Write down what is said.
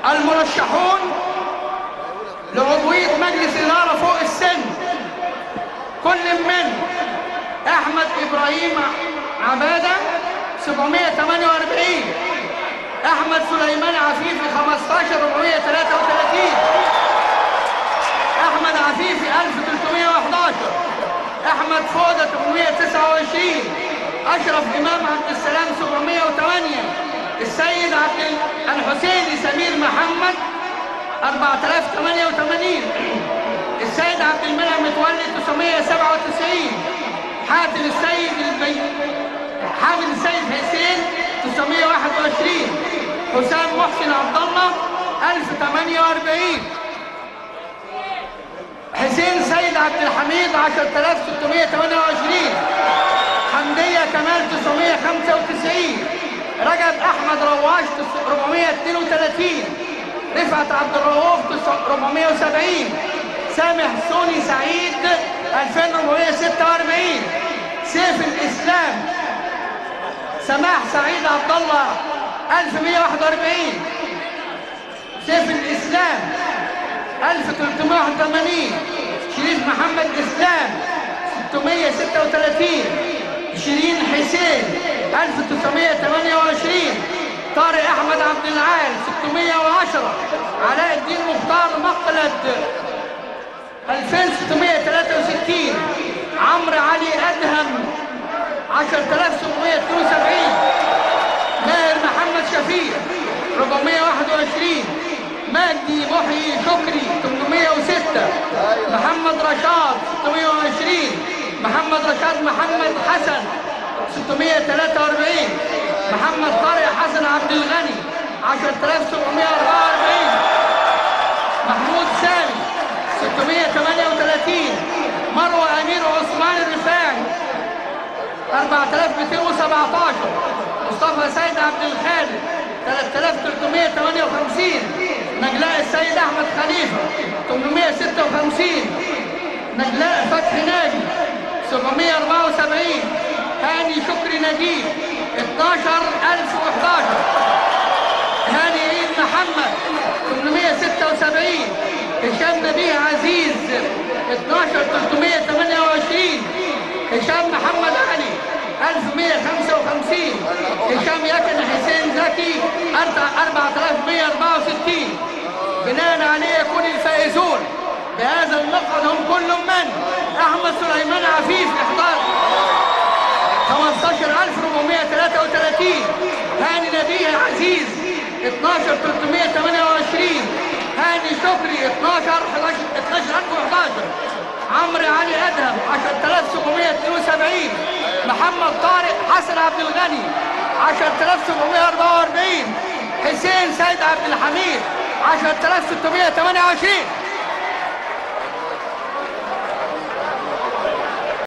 المرشحون لعضوية مجلس إدارة فوق السن: كل من أحمد إبراهيم عبادة 748، أحمد سليمان عفيفي 15433، أحمد عفيفي 1311، أحمد فودة 829، أشرف إمام عبد السلام 708، السيد عبد الحسيني سمير محمد 4088، السيد عبد المنعم متولي 997، حامد السيد حسين 921، حسام محسن عبد الله 1048، حسين سيد عبد الحميد 10628، حمدية كمال 995، رجب أحمد رواش 432، رفعت عبد الرؤوف 470، سامح سوني سعيد 2446، سيف الإسلام سماح سعيد عبد الله 1141، سيف الإسلام 1381، شريف محمد إسلام 636، شيرين حسين 1928، طارق أحمد عبد العال 610، علاء الدين مختار مقلد 2663، عمرو علي أدهم 10772، ماهر محمد شفيع 421، مجدي محيي شكري 806، محمد رشاد 620، محمد رشاد محمد حسن 643، محمد طارق حسن عبد الغني 10744، محمود سامي 638، مروة أمير عثمان الرفاعي 4217، مصطفى سيد عبد الخالق 3358، نجلاء السيد أحمد خليفة 856، نجلاء فتحي ناجي 774، هاني شكري نجيب 12011، هاني عيد محمد 876، هشام نبيه عزيز 12328، هشام محمد علي 1155، هشام يكن حسين زكي 4164. بناء عليه يكون الفائزون بهذا المقعد هم كل من أحمد سليمان عفيف احضار 15433، هاني نبيه عزيز 12328، هاني شكري 12011، عمرو علي أدهم 10772، محمد طارق حسن عبد الغني 10744، حسين سيد عبد الحميد 10628.